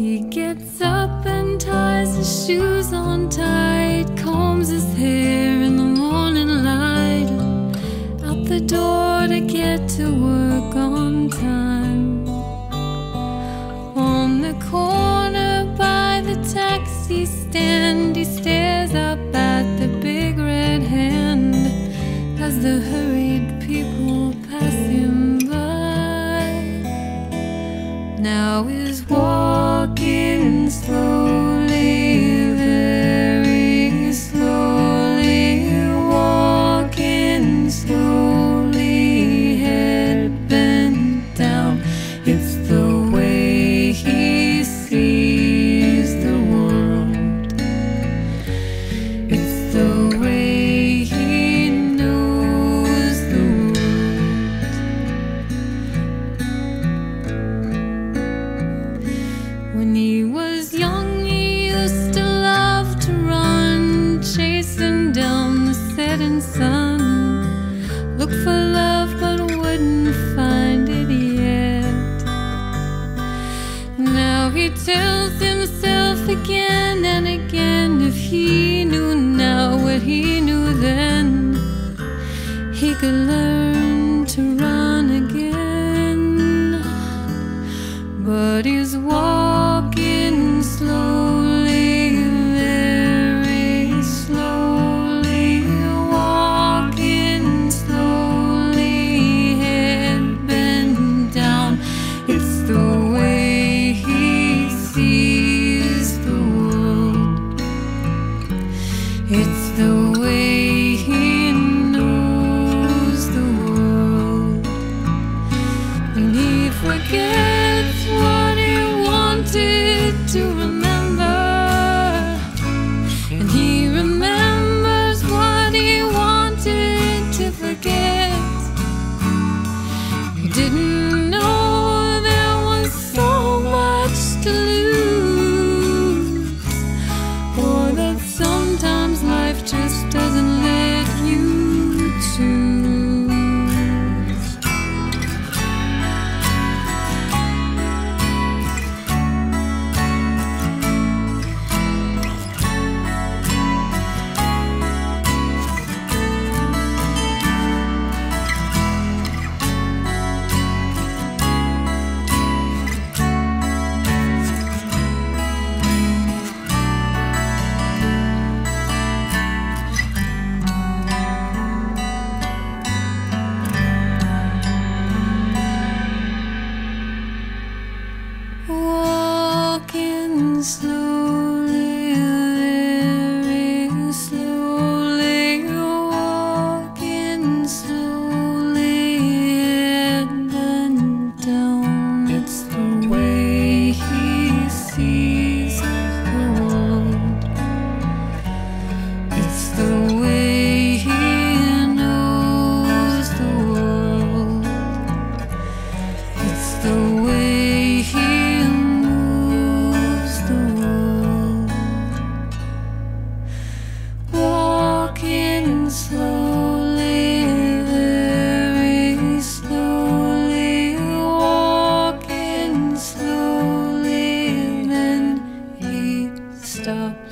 He gets up and ties his shoes on tight, combs his hair in the morning light, out the door to get to work on time. On the corner by the taxi stand, he stares up at the big red hand as the hurried people pass him by. Now he's walking slowly, very slowly, walking slowly, head bent down. It's the way he sees the world. It's the way he knows the world. When he was young, he used to love to run, chasing down the setting sun. Look for love but wouldn't find it yet. Now he tells himself again and again, if he knew now what he knew then, he could learn to run again. But he's walking slowly, very slowly, walking slowly, head bent down. It's the way he sees the world. It's the way he knows the world. And he forgets what he wanted to remember, and he remembers what he wanted to forget. He didn't know there was so much to lose, or that sometimes life just doesn't let you choose. Walking slowly, very slowly, walking slowly, head bent down. It's the way he sees the world. It's the way he knows the world. It's the way he moves the world. Walking slowly, very slowly, walking slowly, then he stops.